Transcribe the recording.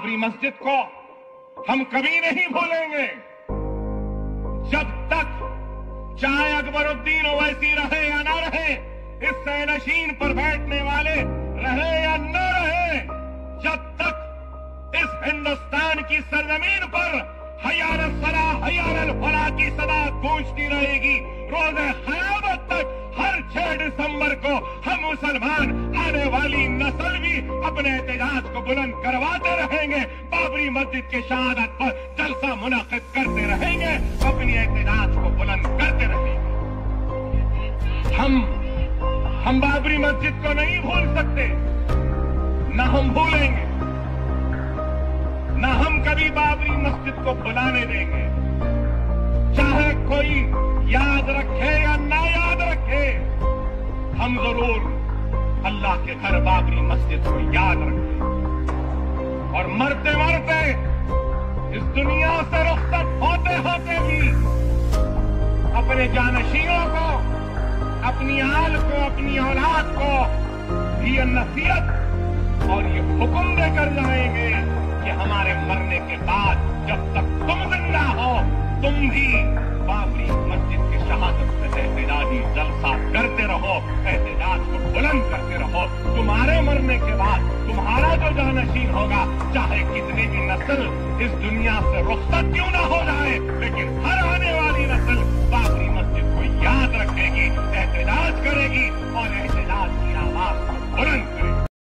बाबरी मस्जिद को हम कभी नहीं भूलेंगे जब तक चाहे अकबरुद्दीन ओवैसी रहे या ना रहे, इस सैनशीन पर बैठने वाले रहे या न रहे, जब तक इस हिंदुस्तान की सरजमीन पर हयार सला हयार फला की सदा गूंजती रहेगी। रोज़े क़यामत तक हर 6 दिसंबर को हम मुसलमान आने वाली नस्ल भी अपने एहतजाज को बुलंद करवाते रहेंगे। बाबरी मस्जिद के शहादत पर जलसा मुनाकिद करते रहेंगे, अपनी एहतजाज को बुलंद करते रहेंगे। हम बाबरी मस्जिद को नहीं भूल सकते, न हम भूलेंगे, न हम कभी बाबरी मस्जिद को बुलाने देंगे। चाहे कोई याद रखे या ना याद रखे, हम जरूर अल्लाह के घर बाबरी मस्जिद को याद रखें और मरते मरते इस दुनिया से रुखसत होते होते भी अपने जानशीनों को, अपनी आल को, अपनी औलाद को ये नसीहत और ये हुक्म देकर जाएंगे कि हमारे मरने के बाद जब तक तुम जिंदा हो, तुम भी बाबरी मस्जिद की शहादत से एहतजाजी जलसा करते रहो, एहतजाज को बुलंद करते रहो। तुम्हारे मरने के बाद तुम्हारा जो जानशीन होगा, चाहे कितनी भी नस्ल इस दुनिया से रुखसत क्यों ना हो जाए, लेकिन हर आने वाली नस्ल बाबरी मस्जिद को याद रखेगी, एहतजाज करेगी और एहतजाज की आवाज को बुलंद